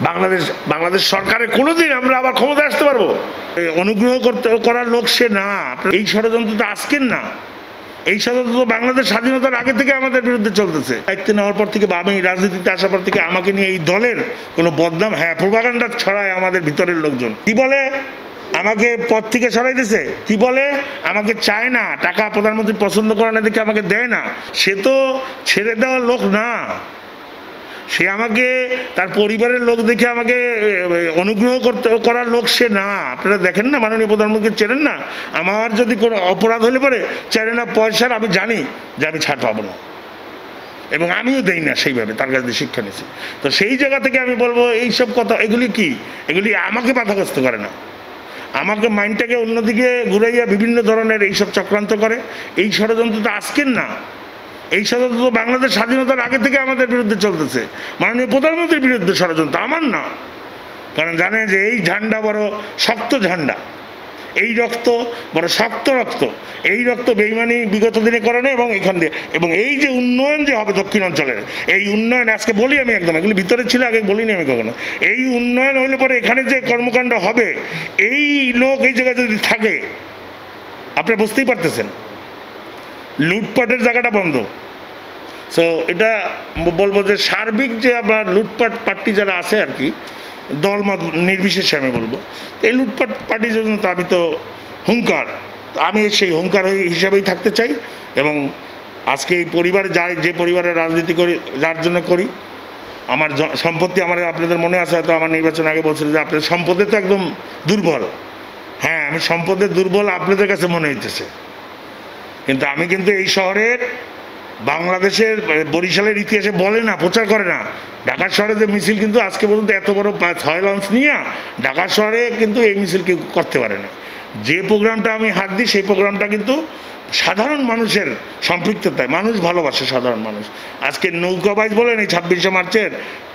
বাংলাদেশ বাংলাদেশ সরকারের কোনোদিন আমরা আবার ক্ষমতায় আসতে পারবো? অনুগ্রহ করার লোক সে না। এই ষড়যন্ত্র তো আজকের না, এই ষড়যন্ত্র তো বাংলাদেশ স্বাধীনতার আগে থেকে আমাদের বিরুদ্ধে চলতেছে। দায়িত্ব নেওয়ার পর থেকে বা আমি রাজনীতিতে আসার পর থেকে আমাকে নিয়ে এই দলের কোনো বদনাম, হ্যাঁ, প্রোপাগান্ডা ছড়ায় আমাদের ভিতরের লোকজন। কি বলে আমাকে পদ থেকে সরাই দিয়েছে, কি বলে আমাকে চায় না, টাকা প্রধানমন্ত্রী পছন্দ করে না দেখে আমাকে দেয় না। সে তো ছেড়ে দেওয়ার লোক না, সে আমাকে তার পরিবারের লোক দেখে আমাকে অনুগ্রহ করার লোক সে না। আপনারা দেখেন না, মাননীয় প্রধানমন্ত্রী চেনেন না? আমার যদি কোনো অপরাধ হলে পরে চাইলে না পয়সার, আমি জানি যে আমি ছাড় পাবো না, এবং আমিও দেই না সেইভাবে, তার কাছে শিক্ষা নিয়েছি। তো সেই জায়গা থেকে আমি বলবো এইসব কথা, এগুলি কি, এগুলি আমাকে বাধাগ্রস্ত করে না, আমাকে মাইন্ডটাকে অন্যদিকে ঘুরাইয়া বিভিন্ন ধরনের এইসব চক্রান্ত করে। এই ষড়যন্ত্র তো আজকের না, এই ষড়যন্ত্র তো বাংলাদেশ স্বাধীনতার আগে থেকে আমাদের বিরুদ্ধে চলতেছে। মাননীয় প্রধানমন্ত্রীর বিরুদ্ধে ষড়যন্ত্র, আমার না। কারণ জানে যে এই ঝান্ডা বড় শক্ত ঝান্ডা, এই রক্ত বড় শক্ত রক্ত, এই রক্ত বেইমানি বিগত দিনে করে না। এবং এখান দিয়ে, এবং এই যে উন্নয়ন যে হবে দক্ষিণ অঞ্চলের, এই উন্নয়ন আজকে বলি আমি, একদম এগুলি ভিতরে ছিল, আগে বলিনি আমি কখনো। এই উন্নয়ন হইলে পরে এখানে যে কর্মকাণ্ড হবে, এই লোক এই জায়গায় যদি থাকে, আপনি বুঝতেই পারতেছেন, লুটপাটের জায়গাটা বন্ধ। সো এটা বলবো যে সার্বিক যে আপনার লুটপাট পার্টি যারা আছে আর কি, দল মত নির্বিশেষে আমি বলবো, এই লুটপাট পার্টির জন্য তো আমি তো হুঙ্কার, আমি সেই হুঙ্কার হিসাবেই থাকতে চাই। এবং আজকে এই পরিবারে যে পরিবারের রাজনীতি করি, যার জন্য করি, আমার সম্পত্তি, আমার আপনাদের মনে আছে হয়তো আমার নির্বাচন আগে বলছিল যে আপনাদের সম্পদে তো একদম দুর্বল। হ্যাঁ, আমি সম্পদের দুর্বল আপনাদের কাছে মনে হইতেছে, কিন্তু আমি কিন্তু এই শহরের, বাংলাদেশের, বরিশালের ইতিহাসে বলে না, প্রচার করে না। ঢাকা শহরে যে মিছিল, কিন্তু আজকে পর্যন্ত এত বড় 6 লঞ্চ নিয়ে ঢাকা শহরে কিন্তু এই মিছিল কেউ করতে পারে না। যে প্রোগ্রামটা আমি হাত দিই, সেই প্রোগ্রামটা কিন্তু সাধারণ মানুষের সম্পৃক্ততায়, মানুষ ভালোবাসে, সাধারণ মানুষ। আজকে নৌকাবাজ বলেন, এই 26শে মার্চের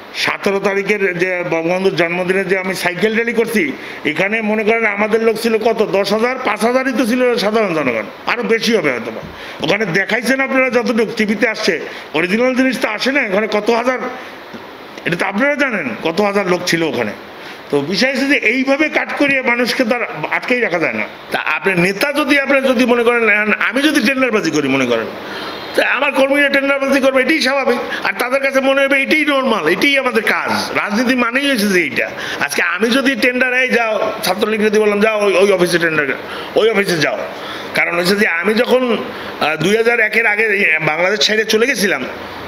17 তারিখের যে বঙ্গবন্ধুর জন্মদিনে যে আমি সাইকেল র্যালি করছি, এখানে মনে করেন আমাদের লোক ছিল কত, 10,000, 5,000ই তো ছিল সাধারণ জনগণ, আরও বেশি হবে হয়তো। ওখানে দেখাইছেন আপনারা যতটুকু টিভিতে আসছে, অরিজিনাল জিনিস তো আসে না। ওখানে কত হাজার, এটা তো আপনারা জানেন কত হাজার লোক ছিল ওখানে। তো বিষয় হচ্ছে যে এইভাবে কাট করিয়ে মানুষকে তার আটকেই রাখা যায় না। তা আপনার নেতা যদি, আপনার যদি মনে করেন আমি যদি টেন্ডারবাজি করি, মনে করেন আমার কর্মীরা টেন্ডারবাজি করবে, এটাই স্বাভাবিক। আর তাদের কাছে মনে হবে এটাই নর্মাল, এটাই আমাদের কাজ। রাজনীতি মানেই হয়েছে যে এইটা। আজকে আমি যদি টেন্ডারে যাও, ছাত্রলীগ যদি বললাম যাও ওই অফিসে টেন্ডার, ওই অফিসে যাও। কারণ হচ্ছে যে আমি যখন 2001-এর আগে বাংলাদেশ ছেড়ে চলে গেছিলাম,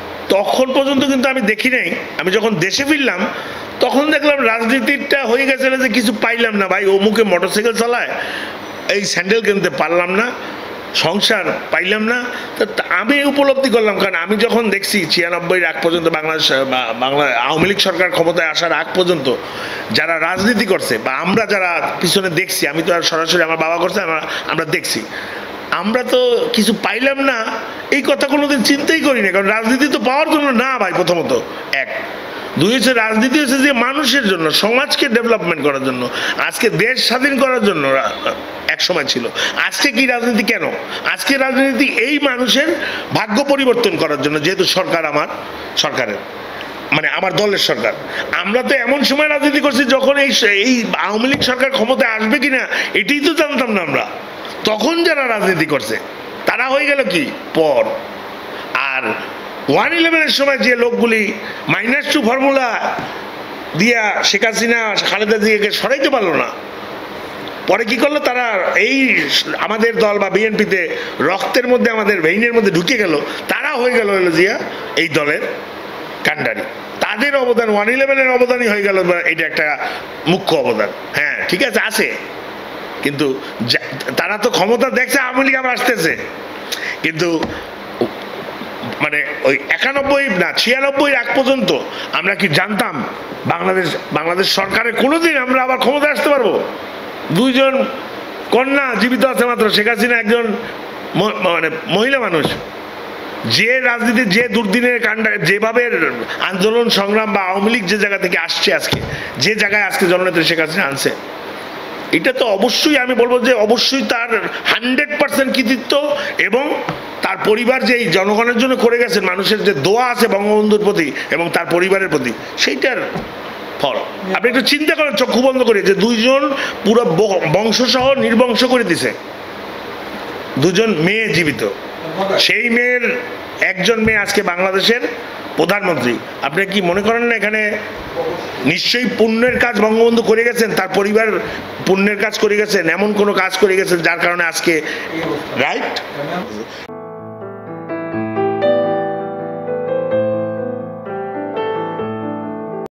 তখন পর্যন্ত কিন্তু আমি দেখি নাই। আমি যখন দেশে ফিরলাম, তখন দেখলাম রাজনীতিটা হয়ে গেছে যে কিছু পাইলাম না ভাই, ও মুখে মোটরসাইকেল চালায়, এই স্যান্ডেল কিনতে পারলাম না, সংসার পাইলাম না। তো আমি উপলব্ধি করলাম, কারণ আমি যখন দেখছি 96-এর আগ পর্যন্ত বাংলা আওয়ামী লীগ সরকার ক্ষমতায় আসার আগ পর্যন্ত যারা রাজনীতি করছে, বা আমরা যারা পিছনে দেখছি, আমি তো আর সরাসরি আমার বাবা করছে, আমরা দেখছি, আমরা তো কিছু পাইলাম না, এই কথা কোনোদিন চিন্তাই করি না। কারণ রাজনীতি তো পাওয়ার জন্য না ভাই, প্রথমত এক। দুই হচ্ছে রাজনীতি হচ্ছে যে মানুষের জন্য, সমাজকে ডেভেলপমেন্ট করার জন্য, আজকে দেশ স্বাধীন করার জন্য এক সময় ছিল। আজকে কি রাজনীতি কেন? আজকে রাজনীতি এই মানুষের ভাগ্য পরিবর্তন করার জন্য, যেহেতু সরকার আমার সরকারের, মানে আমার দলের সরকার। আমরা তো এমন সময় রাজনীতি করছি যখন এই আওয়ামী লীগ সরকার ক্ষমতায় আসবে কিনা এটাই তো জানতাম না আমরা। তখন যারা রাজনীতি করছে তারা হয়ে গেল কি পর। আর 1/11-এর সময় যে লোকগুলি -2 ফর্মুলা দিয়া শেখ হাসিনা, খালেদা জিয়াকে সরাইতে পারলো না, পরে কি করলো তারা, এই আমাদের দল বা বিএনপিতে রক্তের মধ্যে, আমাদের ভেইনের মধ্যে ঢুকে গেল, তারা হয়ে গেল হলো জিয়া এই দলের কাণ্ডারি। তাদের অবদান 1/11-এর অবদানই হয়ে গেল, এটা একটা মুখ্য অবদান। হ্যাঁ ঠিক আছে, আছে, কিন্তু তারা তো ক্ষমতা দেখছে, আওয়ামী লীগ আবার আসতেছে, কিন্তু মানে ওই 91 না 96 আগ পর্যন্ত আমরা কি জানতাম বাংলাদেশ সরকারের কোনোদিন আমরা আবার ক্ষমতায় আসতে পারবো? 2 জন কন্যা জীবিত আছে মাত্র, শেখ হাসিনা একজন মানে মহিলা মানুষ। যে রাজনীতির যে দুর্দিনের কাণ্ডা, যেভাবে আন্দোলন সংগ্রাম বা আওয়ামী লীগ যে জায়গা থেকে আসছে, আজকে যে জায়গায় আজকে জননেত্রী শেখ হাসিনা আনছে, এটা তো অবশ্যই আমি বলবো যে অবশ্যই তার 100% কৃতিত্ব, এবং তার পরিবার যে এই জনগণের জন্য করে গেছেন, মানুষের যে দোয়া আছে বঙ্গবন্ধুর প্রতি এবং তার পরিবারের প্রতি, সেইটার ফল। আপনি একটু চিন্তা করেন চক্ষু বন্ধ করে, যে দুইজন পুরো বংশসহ নির্বংশ করে দিছে, দুজন মেয়ে জীবিত, সেই মেয়ের একজন মেয়ে আজকে বাংলাদেশের প্রধানমন্ত্রী। আপনি কি মনে করেন না এখানে নিশ্চয়ই পুণ্যের কাজ বঙ্গবন্ধু করে গেছেন, তার পরিবার পুণ্যের কাজ করে গেছেন, এমন কোনো কাজ করে গেছেন যার কারণে আজকে, রাইট?